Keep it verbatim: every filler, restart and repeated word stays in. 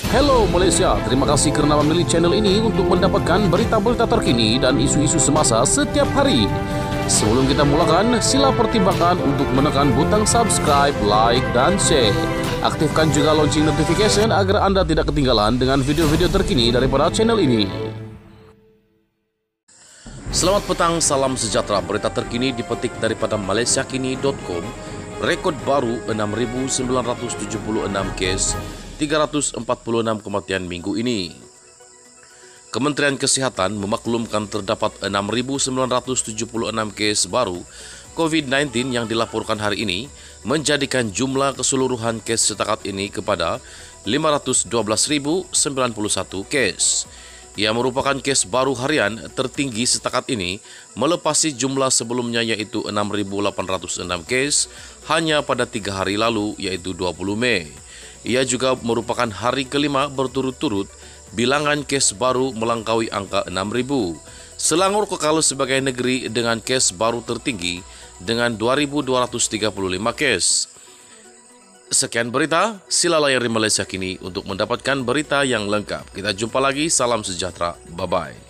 Hello Malaysia, terima kasih kerana memilih channel ini untuk mendapatkan berita-berita terkini dan isu-isu semasa setiap hari. Sebelum kita mulakan, sila pertimbangkan untuk menekan butang subscribe, like dan share. Aktifkan juga lonceng notification agar anda tidak ketinggalan dengan video-video terkini daripada channel ini. Selamat petang, salam sejahtera. Berita terkini dipetik daripada malaysiakini dot com. Rekod baru enam ribu sembilan ratus tujuh puluh enam kes, tiga ratus empat puluh enam kematian minggu ini. Kementerian Kesihatan memaklumkan terdapat enam ribu sembilan ratus tujuh puluh enam kes baru COVID sembilan belas yang dilaporkan hari ini, menjadikan jumlah keseluruhan kes setakat ini kepada lima ratus dua belas ribu sembilan puluh satu kes. Ia merupakan kes baru harian tertinggi setakat ini, melepasi jumlah sebelumnya iaitu enam ribu lapan ratus enam kes hanya pada tiga hari lalu iaitu dua puluh Mei. Ia juga merupakan hari kelima berturut-turut bilangan kes baru melangkaui angka enam ribu. Selangor kekal sebagai negeri dengan kes baru tertinggi dengan dua ribu dua ratus tiga puluh lima kes. Sekian berita, sila layari Malaysia Kini untuk mendapatkan berita yang lengkap. Kita jumpa lagi, salam sejahtera, bye-bye.